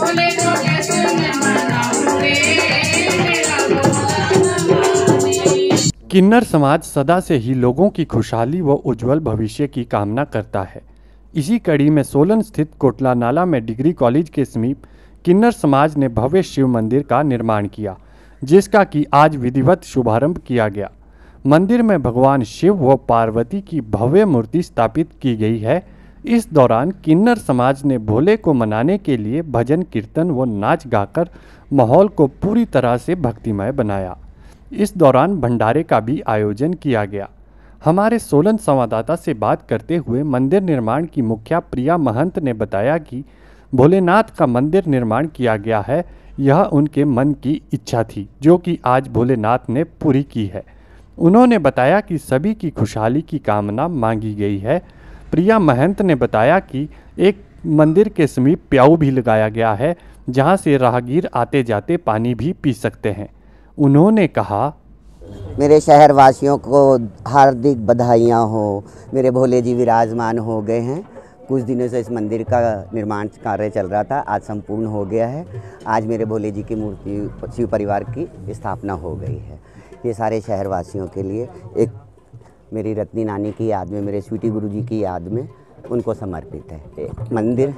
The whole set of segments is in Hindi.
किन्नर समाज सदा से ही लोगों की खुशहाली व उज्जवल भविष्य की कामना करता है। इसी कड़ी में सोलन स्थित कोटला नाला में डिग्री कॉलेज के समीप किन्नर समाज ने भव्य शिव मंदिर का निर्माण किया, जिसका कि आज विधिवत शुभारंभ किया गया। मंदिर में भगवान शिव व पार्वती की भव्य मूर्ति स्थापित की गई है। इस दौरान किन्नर समाज ने भोले को मनाने के लिए भजन कीर्तन व नाच गाकर माहौल को पूरी तरह से भक्तिमय बनाया। इस दौरान भंडारे का भी आयोजन किया गया। हमारे सोलन संवाददाता से बात करते हुए मंदिर निर्माण की मुखिया प्रिया महंत ने बताया कि भोलेनाथ का मंदिर निर्माण किया गया है। यह उनके मन की इच्छा थी, जो कि आज भोलेनाथ ने पूरी की है। उन्होंने बताया कि सभी की खुशहाली की कामना मांगी गई है। प्रिया महंत ने बताया कि एक मंदिर के समीप प्याऊ भी लगाया गया है, जहां से राहगीर आते जाते पानी भी पी सकते हैं। उन्होंने कहा, मेरे शहर वासियों को हार्दिक बधाइयाँ हो। मेरे भोले जी विराजमान हो गए हैं। कुछ दिनों से इस मंदिर का निर्माण कार्य चल रहा था, आज संपूर्ण हो गया है। आज मेरे भोले जी की मूर्ति शिव परिवार की स्थापना हो गई है। ये सारे शहर वासियों के लिए एक मेरी रत्नी नानी की याद में, मेरे स्वीटी गुरु जी की याद में उनको समर्पित है। मंदिर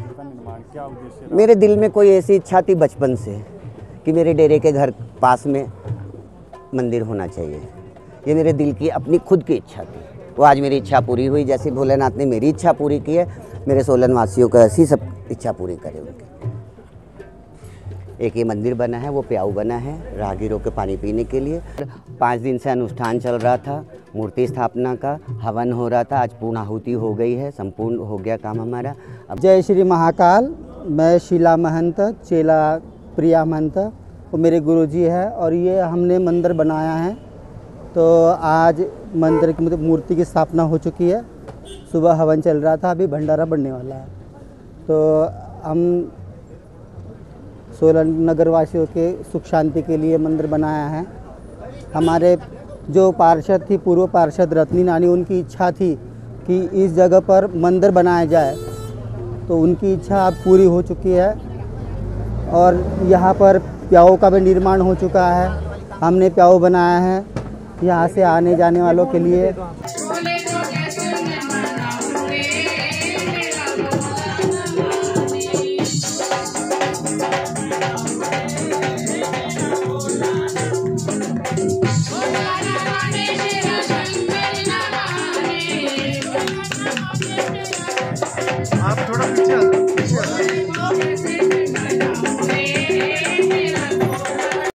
मेरे दिल में कोई ऐसी इच्छा थी बचपन से कि मेरे डेरे के घर पास में मंदिर होना चाहिए। ये मेरे दिल की अपनी खुद की इच्छा थी। वो आज मेरी इच्छा पूरी हुई। जैसे भोलेनाथ ने मेरी इच्छा पूरी की है, मेरे सोलन वासियों को ऐसी सब इच्छा पूरी करे उनकी। एक ये मंदिर बना है, वो प्याऊ बना है राहगीरों के पानी पीने के लिए। 5 दिन से अनुष्ठान चल रहा था, मूर्ति स्थापना का हवन हो रहा था। आज पूर्ण आहुति हो गई है, संपूर्ण हो गया काम हमारा। अब जय श्री महाकाल। मैं शीला महंत, चेला प्रिया महंत, वो मेरे गुरुजी है और ये हमने मंदिर बनाया है। तो आज मंदिर की मूर्ति की स्थापना हो चुकी है। सुबह हवन चल रहा था, अभी भंडारा बढ़ने वाला है। तो हम सोलन नगर वासियों के सुख शांति के लिए मंदिर बनाया है। हमारे जो पार्षद थी, पूर्व पार्षद रत्नी नानी, उनकी इच्छा थी कि इस जगह पर मंदिर बनाया जाए, तो उनकी इच्छा अब पूरी हो चुकी है। और यहाँ पर प्याऊ का भी निर्माण हो चुका है। हमने प्याऊ बनाया है यहाँ से आने जाने वालों के लिए।